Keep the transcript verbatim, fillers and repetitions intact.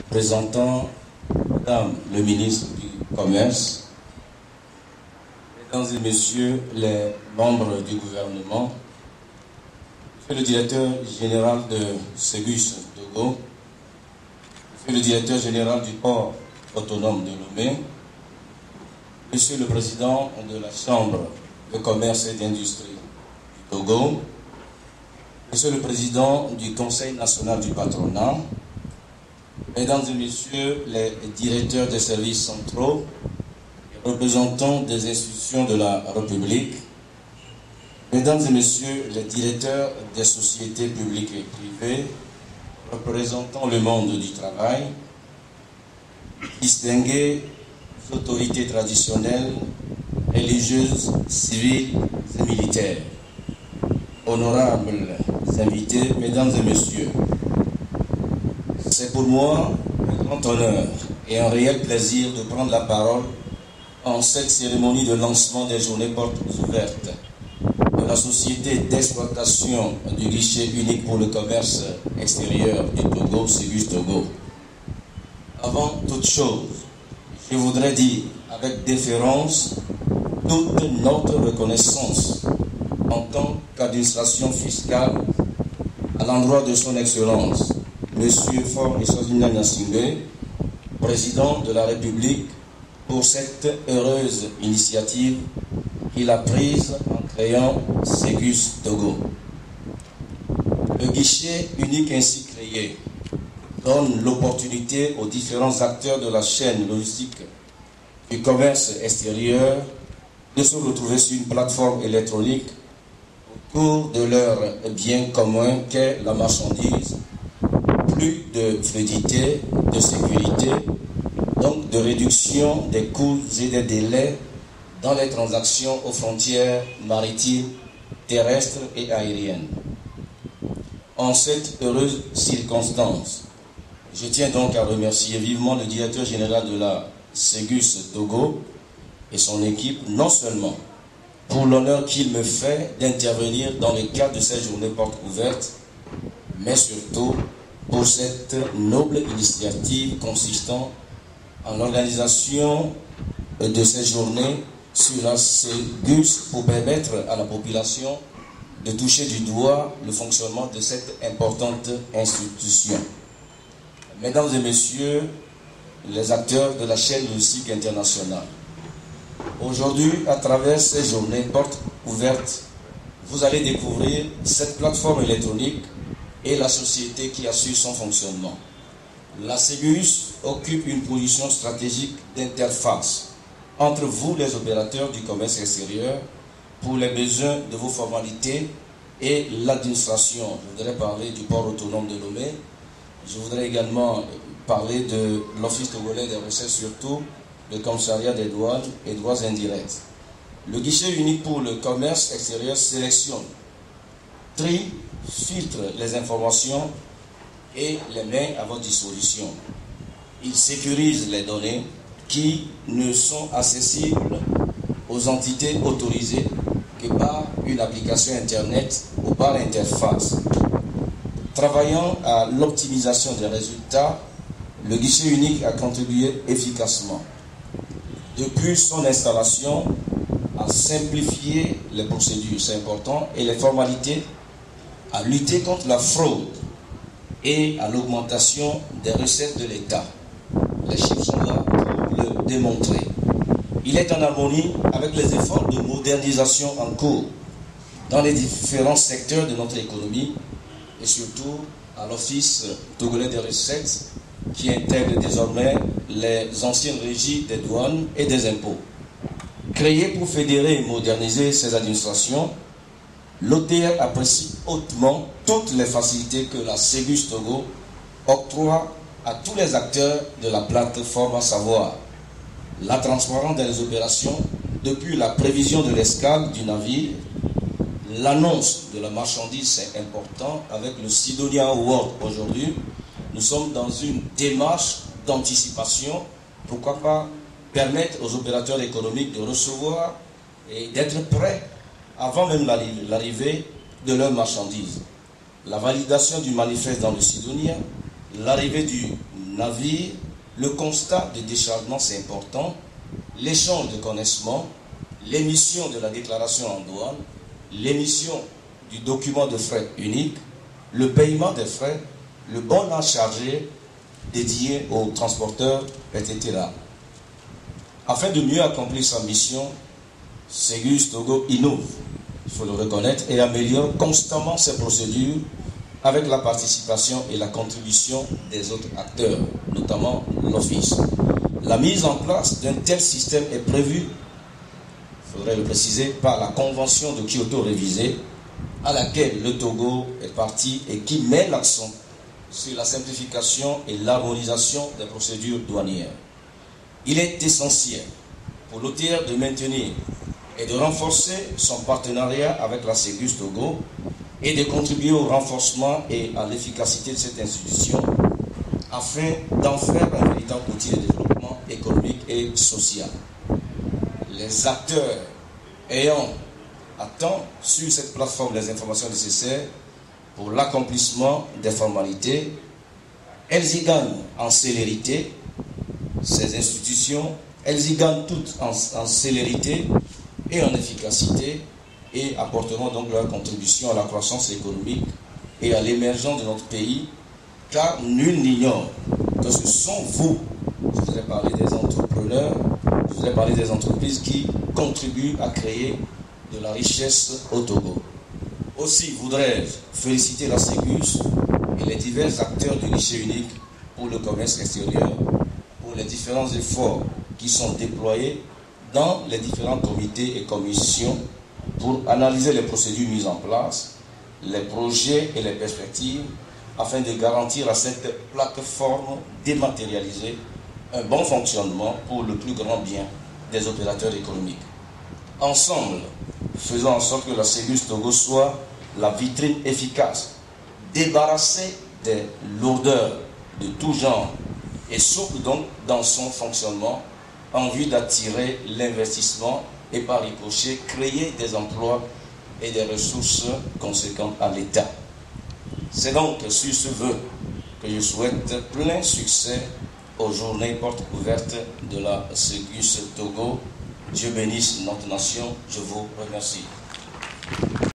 présentant Madame le ministre du Commerce, Mesdames et Messieurs les membres du gouvernement, Monsieur le directeur général de Ségus Togo, Monsieur le directeur général du port autonome de Lomé, Monsieur le président de la Chambre de commerce et d'industrie du Togo, Monsieur le président du Conseil national du patronat, Mesdames et Messieurs les directeurs des services centraux, représentants des institutions de la République, Mesdames et Messieurs les directeurs des sociétés publiques et privées, représentant le monde du travail, distinguées autorités traditionnelles, religieuses, civiles et militaires, honorables invités, Mesdames et Messieurs, c'est pour moi un grand honneur et un réel plaisir de prendre la parole en cette cérémonie de lancement des journées portes ouvertes de la société d'exploitation du guichet unique pour le commerce extérieur du Togo, Ségus Togo. Avant toute chose, je voudrais dire avec déférence toute notre reconnaissance en tant qu'administration fiscale à l'endroit de son Excellence, Monsieur Faure Eswatini Gnassingbé, président de la République, pour cette heureuse initiative qu'il a prise en créant Ségus Togo. Le guichet unique ainsi créé donne l'opportunité aux différents acteurs de la chaîne logistique du commerce extérieur de se retrouver sur une plateforme électronique autour de leur bien commun qu'est la marchandise. Plus de fluidité, de sécurité, donc de réduction des coûts et des délais dans les transactions aux frontières maritimes, terrestres et aériennes. En cette heureuse circonstance, je tiens donc à remercier vivement le directeur général de la Ségus Togo et son équipe, non seulement pour l'honneur qu'il me fait d'intervenir dans le cadre de cette journée porte ouverte, mais surtout pour cette noble initiative consistant en l'organisation de ces journées sur la Ségus pour permettre à la population de toucher du doigt le fonctionnement de cette importante institution. Mesdames et Messieurs, les acteurs de la chaîne logistique internationale, aujourd'hui, à travers ces journées portes ouvertes, vous allez découvrir cette plateforme électronique et la société qui assure son fonctionnement. La Ségus occupe une position stratégique d'interface entre vous, les opérateurs du commerce extérieur, pour les besoins de vos formalités et l'administration. Je voudrais parler du port autonome de Lomé. Je voudrais également parler de l'Office togolais des recettes, surtout le commissariat des douanes et droits indirects. Le guichet unique pour le commerce extérieur sélectionne, trie, filtre les informations et les met à votre disposition. Il sécurise les données qui ne sont accessibles aux entités autorisées que par une application Internet ou par l'interface. Travaillant à l'optimisation des résultats, le guichet unique a contribué efficacement, depuis son installation, à simplifier les procédures, c'est important, et les formalités, à lutter contre la fraude et à l'augmentation des recettes de l'État. Les chiffres sont là pour le démontrer. Il est en harmonie avec les efforts de modernisation en cours dans les différents secteurs de notre économie et surtout à l'Office togolais des recettes qui intègre désormais les anciennes régies des douanes et des impôts. Créé pour fédérer et moderniser ces administrations, l'O T R apprécie hautement toutes les facilités que la Ségus Togo octroie à tous les acteurs de la plateforme, à savoir la transparence des opérations depuis la prévision de l'escale du navire, l'annonce de la marchandise, c'est important, avec le Sidonia Award aujourd'hui, nous sommes dans une démarche d'anticipation, pourquoi pas permettre aux opérateurs économiques de recevoir et d'être prêts avant même l'arrivée de leurs marchandises. La validation du manifeste dans le Sidonia, l'arrivée du navires, le constat de déchargement, c'est important, l'échange de connaissements, l'émission de la déclaration en douane, l'émission du document de frais unique, le paiement des frais, le bon à charger dédié aux transporteurs, et cetera. Afin de mieux accomplir sa mission, Ségus Togo innove, il faut le reconnaître, et améliore constamment ses procédures avec la participation et la contribution des autres acteurs, notamment l'Office. La mise en place d'un tel système est prévue, il faudrait le préciser, par la Convention de Kyoto révisée, à laquelle le Togo est parti et qui met l'accent sur la simplification et l'harmonisation des procédures douanières. Il est essentiel pour l'O T R de maintenir et de renforcer son partenariat avec la Ségus Togo et de contribuer au renforcement et à l'efficacité de cette institution afin d'en faire un véritable outil de développement économique et social. Les acteurs ayant à temps sur cette plateforme les informations nécessaires pour l'accomplissement des formalités, elles y gagnent en célérité, ces institutions, elles y gagnent toutes en, en célérité et en efficacité et apporteront donc leur contribution à la croissance économique et à l'émergence de notre pays, car nul n'ignore que ce sont vous, je voudrais parler des entrepreneurs, je voudrais parler des entreprises qui contribuent à créer de la richesse au Togo. Aussi voudrais-je féliciter la Ségus et les divers acteurs du guichet unique pour le commerce extérieur pour les différents efforts qui sont déployés dans les différents comités et commissions pour analyser les procédures mises en place, les projets et les perspectives afin de garantir à cette plateforme dématérialisée un bon fonctionnement pour le plus grand bien des opérateurs économiques. Ensemble, faisons en sorte que la Ségus Togo soit la vitrine efficace, débarrassée des lourdeurs de tout genre et souple donc dans son fonctionnement en vue d'attirer l'investissement et par ricochet créer des emplois et des ressources conséquentes à l'État. C'est donc sur ce vœu que je souhaite plein succès aux journées portes ouvertes de la Ségus Togo. Dieu bénisse notre nation. Je vous remercie.